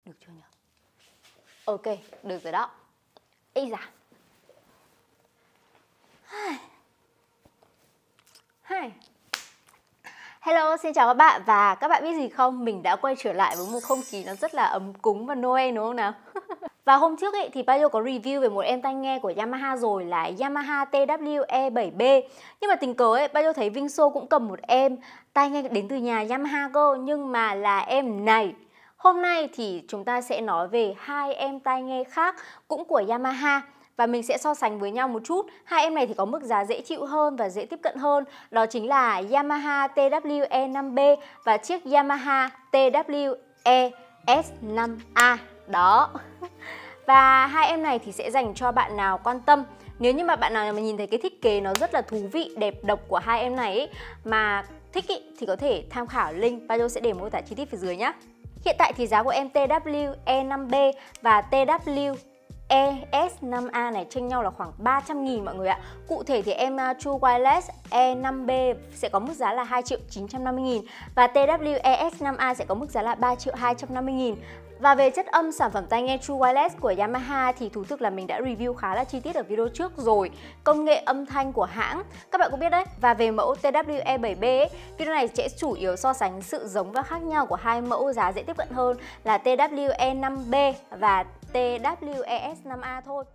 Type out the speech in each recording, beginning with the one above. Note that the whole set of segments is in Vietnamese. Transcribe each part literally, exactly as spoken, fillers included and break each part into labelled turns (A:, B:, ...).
A: Được chưa nhỉ? Ok, được rồi đó. Ây da. Hi. Hello, xin chào các bạn. Và các bạn biết gì không? Mình đã quay trở lại với một không khí nó rất là ấm cúng và Noel đúng không nào? Và hôm trước ấy, thì Bayo có review về một em tai nghe của Yamaha rồi là Yamaha T W E bảy B. Nhưng mà tình cờ ấy, Bayo thấy Vingso cũng cầm một em tai nghe đến từ nhà Yamaha cơ, nhưng mà là em này. Hôm nay thì chúng ta sẽ nói về hai em tai nghe khác cũng của Yamaha. Và mình sẽ so sánh với nhau một chút. Hai em này thì có mức giá dễ chịu hơn và dễ tiếp cận hơn. Đó chính là Yamaha T W E năm B và chiếc Yamaha T W E S năm A. Đó. Và hai em này thì sẽ dành cho bạn nào quan tâm. Nếu như mà bạn nào mà nhìn thấy cái thiết kế nó rất là thú vị, đẹp độc của hai em này ấy, mà thích ý, thì có thể tham khảo link Bayo sẽ để mô tả chi tiết phía dưới nhé. Hiện tại thì giá của em T W E năm B và T W E S năm A này chênh nhau là khoảng ba trăm nghìn mọi người ạ. Cụ thể thì em True Wireless E năm B sẽ có mức giá là hai triệu chín trăm năm mươi nghìn và T W E S năm A sẽ có mức giá là ba triệu hai trăm năm mươi nghìn. Và về chất âm sản phẩm tai nghe True Wireless của Yamaha thì thú thực là mình đã review khá là chi tiết ở video trước rồi. Công nghệ âm thanh của hãng các bạn cũng biết đấy. Và về mẫu T W E bảy B ấy, video này sẽ chủ yếu so sánh sự giống và khác nhau của hai mẫu giá dễ tiếp cận hơn là T W E năm B và T W E S năm A thôi.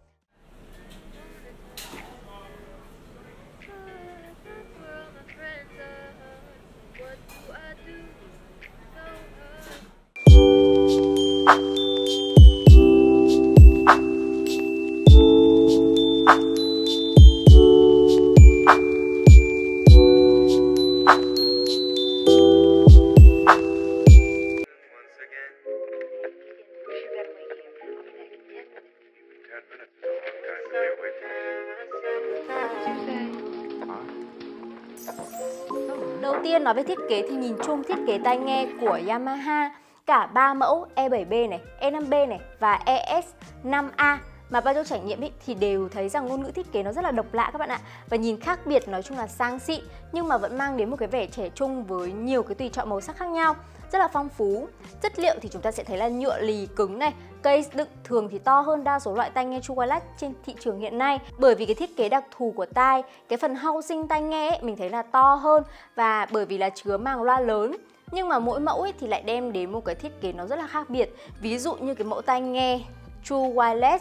A: Đầu tiên nói về thiết kế thì nhìn chung thiết kế tai nghe của Yamaha cả ba mẫu E bảy B này, E năm B này và E S năm A mà Bayo trải nghiệm ý, thì đều thấy rằng ngôn ngữ thiết kế nó rất là độc lạ các bạn ạ. Và nhìn khác biệt, nói chung là sang xịn nhưng mà vẫn mang đến một cái vẻ trẻ trung với nhiều cái tùy chọn màu sắc khác nhau, rất là phong phú. Chất liệu thì chúng ta sẽ thấy là nhựa lì cứng này, case đựng thường thì to hơn đa số loại tai nghe True Wireless trên thị trường hiện nay. Bởi vì cái thiết kế đặc thù của tai, cái phần housing tai nghe ấy, mình thấy là to hơn và bởi vì là chứa màng loa lớn. Nhưng mà mỗi mẫu ấy thì lại đem đến một cái thiết kế nó rất là khác biệt. Ví dụ như cái mẫu tai nghe True Wireless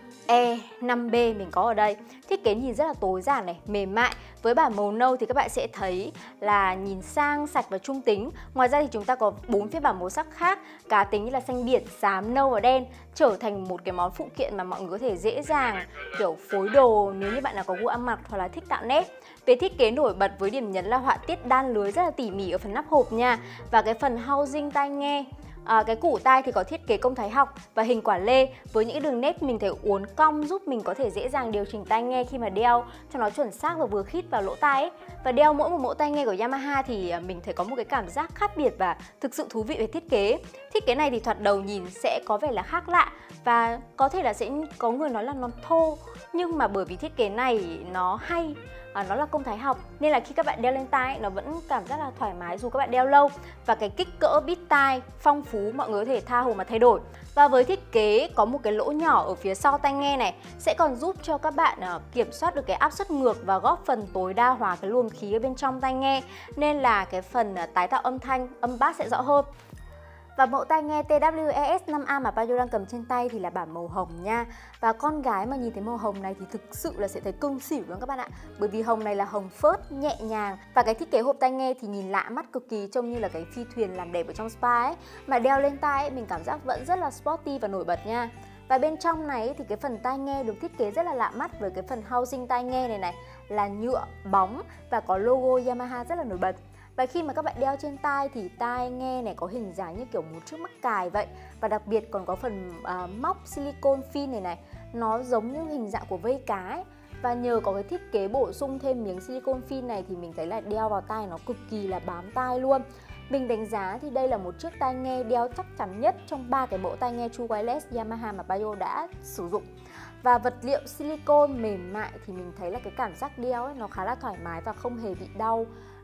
A: E năm B mình có ở đây, thiết kế nhìn rất là tối giản này, mềm mại. Với bản màu nâu thì các bạn sẽ thấy là nhìn sang, sạch và trung tính. Ngoài ra thì chúng ta có bốn phiên bản màu sắc khác cá tính như là xanh biển, xám, nâu và đen, trở thành một cái món phụ kiện mà mọi người có thể dễ dàng kiểu phối đồ nếu như bạn nào có gu ăn mặc hoặc là thích tạo nét. Về thiết kế nổi bật với điểm nhấn là họa tiết đan lưới rất là tỉ mỉ ở phần nắp hộp nha. Và cái phần housing tai nghe, À, cái củ tai thì có thiết kế công thái học và hình quả lê với những đường nét mình thấy uốn cong giúp mình có thể dễ dàng điều chỉnh tai nghe khi mà đeo cho nó chuẩn xác và vừa khít vào lỗ tai ấy. Và đeo mỗi một mẫu tai nghe của Yamaha thì mình thấy có một cái cảm giác khác biệt và thực sự thú vị về thiết kế. Thiết kế này thì thoạt đầu nhìn sẽ có vẻ là khác lạ và có thể là sẽ có người nói là nó thô, nhưng mà bởi vì thiết kế này nó hay, À, nó là công thái học nên là khi các bạn đeo lên tai ấy, nó vẫn cảm giác là thoải mái dù các bạn đeo lâu. Và cái kích cỡ bít tai phong phú, mọi người có thể tha hồ mà thay đổi. Và với thiết kế có một cái lỗ nhỏ ở phía sau tai nghe này sẽ còn giúp cho các bạn uh, kiểm soát được cái áp suất ngược và góp phần tối đa hóa cái luồng khí ở bên trong tai nghe, nên là cái phần uh, tái tạo âm thanh, âm bass sẽ rõ hơn. Và mẫu tai nghe T W E S năm A mà Bayo đang cầm trên tay thì là bản màu hồng nha. Và con gái mà nhìn thấy màu hồng này thì thực sự là sẽ thấy cưng xỉu luôn các bạn ạ. Bởi vì hồng này là hồng phớt, nhẹ nhàng. Và cái thiết kế hộp tai nghe thì nhìn lạ mắt cực kỳ, trông như là cái phi thuyền làm đẹp ở trong spa ấy. Mà đeo lên tai ấy, mình cảm giác vẫn rất là sporty và nổi bật nha. Và bên trong này thì cái phần tai nghe được thiết kế rất là lạ mắt với cái phần housing tai nghe này này là nhựa, bóng và có logo Yamaha rất là nổi bật. Và khi mà các bạn đeo trên tai thì tai nghe này có hình dáng như kiểu một chiếc mắc cài vậy. Và đặc biệt còn có phần uh, móc silicone fin này này, nó giống như hình dạng của vây cá ấy. Và nhờ có cái thiết kế bổ sung thêm miếng silicone fin này thì mình thấy là đeo vào tai nó cực kỳ là bám tai luôn. Mình đánh giá thì đây là một chiếc tai nghe đeo chắc chắn nhất trong ba cái mẫu tai nghe True Wireless Yamaha mà Bayo đã sử dụng. Và vật liệu silicone mềm mại thì mình thấy là cái cảm giác đeo ấy nó khá là thoải mái và không hề bị đau.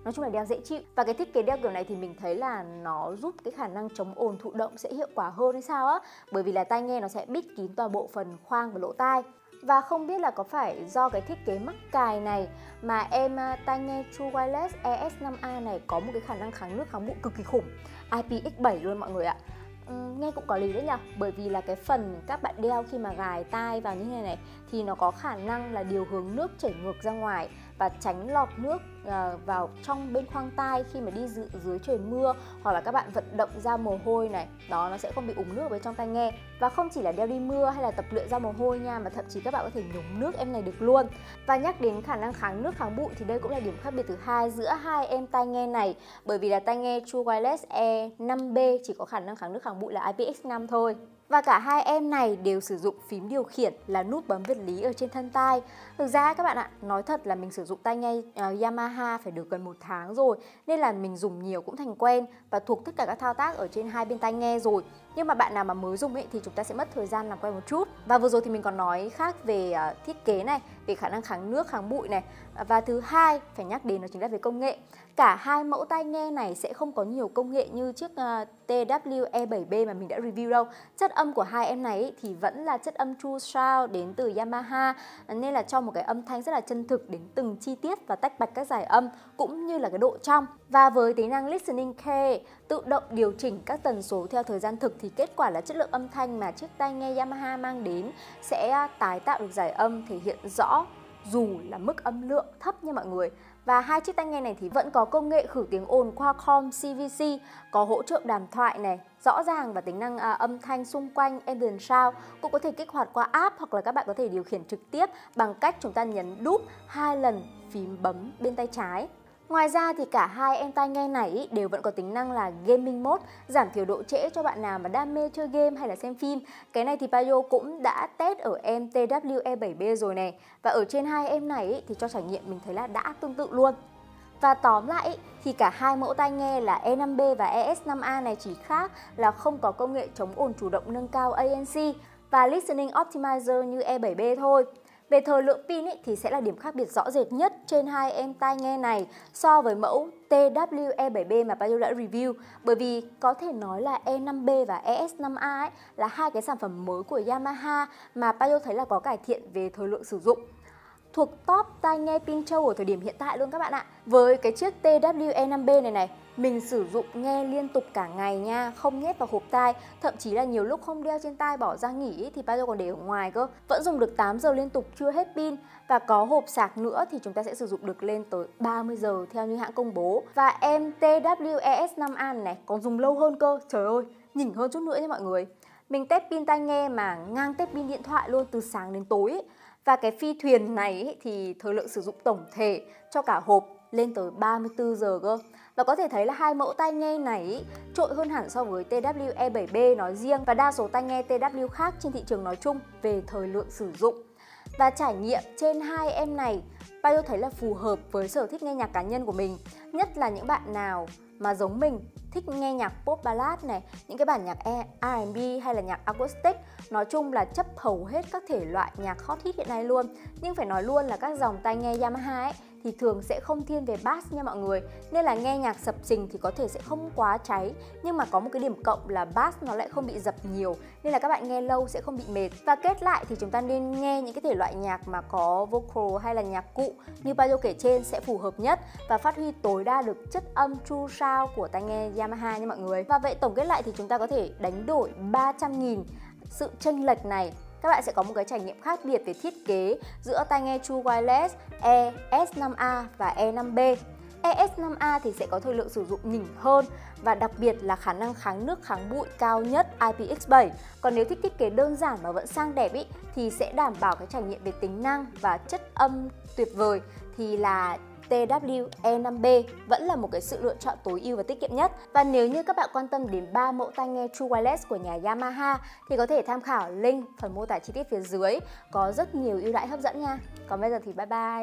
A: nói chung là đeo dễ chịu. Và cái thiết kế đeo kiểu này thì mình thấy là nó giúp cái khả năng chống ồn thụ động sẽ hiệu quả hơn hay sao á, bởi vì là tai nghe nó sẽ bít kín toàn bộ phần khoang và lỗ tai. Và không biết là có phải do cái thiết kế mắc cài này mà em tai nghe True Wireless E S năm A này có một cái khả năng kháng nước kháng bụi cực kỳ khủng, I P X bảy luôn mọi người ạ. Uhm, nghe cũng có lý đấy nhỉ, bởi vì là cái phần các bạn đeo khi mà gài tai vào như thế này này thì nó có khả năng là điều hướng nước chảy ngược ra ngoài và tránh lọt nước uh, vào trong bên khoang tai khi mà đi dưới, dưới trời mưa, hoặc là các bạn vận động ra mồ hôi này, đó, nó sẽ không bị úng nước với trong tai nghe. Và không chỉ là đeo đi mưa hay là tập luyện ra mồ hôi nha, mà thậm chí các bạn có thể nhúng nước em này được luôn. Và nhắc đến khả năng kháng nước kháng bụi thì đây cũng là điểm khác biệt thứ hai giữa hai em tai nghe này, bởi vì là tai nghe True Wireless E năm B chỉ có khả năng kháng nước kháng bụi là I P X năm thôi. Và cả hai em này đều sử dụng phím điều khiển là nút bấm vật lý ở trên thân tai. Thực ra các bạn ạ, nói thật là mình sử dụng tai nghe uh, Yamaha phải được gần một tháng rồi, nên là mình dùng nhiều cũng thành quen và thuộc tất cả các thao tác ở trên hai bên tai nghe rồi. Nhưng mà bạn nào mà mới dùng ấy thì chúng ta sẽ mất thời gian làm quen một chút. Và vừa rồi thì mình còn nói khác về uh, thiết kế này, về khả năng kháng nước, kháng bụi này. Và thứ hai phải nhắc đến đó chính là về công nghệ. Cả hai mẫu tai nghe này sẽ không có nhiều công nghệ như chiếc uh, T W E bảy B mà mình đã review đâu. Chất âm của hai em này ý, thì vẫn là chất âm True Sound đến từ Yamaha, nên là cho một cái âm thanh rất là chân thực đến từng chi tiết và tách bạch các giải âm cũng như là cái độ trong. Và với tính năng Listening Care tự động điều chỉnh các tần số theo thời gian thực thì kết quả là chất lượng âm thanh mà chiếc tai nghe Yamaha mang đến sẽ tái tạo được giải âm thể hiện rõ dù là mức âm lượng thấp nha mọi người. Và hai chiếc tai nghe này thì vẫn có công nghệ khử tiếng ồn Qualcomm C V C, có hỗ trợ đàm thoại này, rõ ràng và tính năng à, âm thanh xung quanh ambient sound cũng có thể kích hoạt qua app, hoặc là các bạn có thể điều khiển trực tiếp bằng cách chúng ta nhấn đúp hai lần phím bấm bên tay trái. Ngoài ra thì cả hai em tai nghe này đều vẫn có tính năng là Gaming Mode, giảm thiểu độ trễ cho bạn nào mà đam mê chơi game hay là xem phim. Cái này thì Payo cũng đã test ở em T W E bảy B rồi này. Và ở trên hai em này thì cho trải nghiệm mình thấy là đã tương tự luôn. Và tóm lại thì cả hai mẫu tai nghe là E năm B và E S năm A này chỉ khác là không có công nghệ chống ồn chủ động nâng cao A N C và Listening Optimizer như E bảy B thôi. Về thời lượng pin ý, thì sẽ là điểm khác biệt rõ rệt nhất trên hai em tai nghe này so với mẫu T W E bảy B mà Payo đã review, bởi vì có thể nói là E năm B và E S năm A ấy là hai cái sản phẩm mới của Yamaha mà Payo thấy là có cải thiện về thời lượng sử dụng, thuộc top tai nghe pin trâu ở thời điểm hiện tại luôn các bạn ạ. Với cái chiếc T W E năm B này này, mình sử dụng nghe liên tục cả ngày nha, không nhét vào hộp tai, thậm chí là nhiều lúc không đeo trên tai bỏ ra nghỉ thì Payo còn để ở ngoài cơ. Vẫn dùng được tám giờ liên tục chưa hết pin, và có hộp sạc nữa thì chúng ta sẽ sử dụng được lên tới ba mươi giờ theo như hãng công bố. Và em T W E S năm A này còn dùng lâu hơn cơ, trời ơi, nhỉnh hơn chút nữa nha mọi người. Mình test pin tai nghe mà ngang test pin điện thoại luôn, từ sáng đến tối ấy. Và cái phi thuyền này ấy, thì thời lượng sử dụng tổng thể cho cả hộp lên tới ba mươi tư giờ cơ. Và có thể thấy là hai mẫu tai nghe này ý, trội hơn hẳn so với T W E bảy B nói riêng và đa số tai nghe T W khác trên thị trường nói chung về thời lượng sử dụng. Và trải nghiệm trên hai em này, Payo thấy là phù hợp với sở thích nghe nhạc cá nhân của mình, nhất là những bạn nào mà giống mình thích nghe nhạc pop ballad này, những cái bản nhạc R and B hay là nhạc acoustic, nói chung là chấp hầu hết các thể loại nhạc hot hit hiện nay luôn. Nhưng phải nói luôn là các dòng tai nghe Yamaha ấy thì thường sẽ không thiên về bass nha mọi người, nên là nghe nhạc sập sình thì có thể sẽ không quá cháy, nhưng mà có một cái điểm cộng là bass nó lại không bị dập nhiều, nên là các bạn nghe lâu sẽ không bị mệt. Và kết lại thì chúng ta nên nghe những cái thể loại nhạc mà có vocal hay là nhạc cụ như Payo kể trên sẽ phù hợp nhất và phát huy tối đa được chất âm true sound của tai nghe Yamaha nha mọi người. Và vậy tổng kết lại thì chúng ta có thể đánh đổi ba trăm nghìn sự chênh lệch này, các bạn sẽ có một cái trải nghiệm khác biệt về thiết kế giữa tai nghe True Wireless E S năm A và E năm B. E S năm A thì sẽ có thời lượng sử dụng nhỉnh hơn và đặc biệt là khả năng kháng nước kháng bụi cao nhất I P X bảy. Còn nếu thích thiết kế đơn giản mà vẫn sang đẹp ý, thì sẽ đảm bảo cái trải nghiệm về tính năng và chất âm tuyệt vời thì là T W E năm B vẫn là một cái sự lựa chọn tối ưu và tiết kiệm nhất. Và nếu như các bạn quan tâm đến ba mẫu tai nghe True Wireless của nhà Yamaha thì có thể tham khảo link phần mô tả chi tiết phía dưới, có rất nhiều ưu đãi hấp dẫn nha. Còn bây giờ thì bye bye.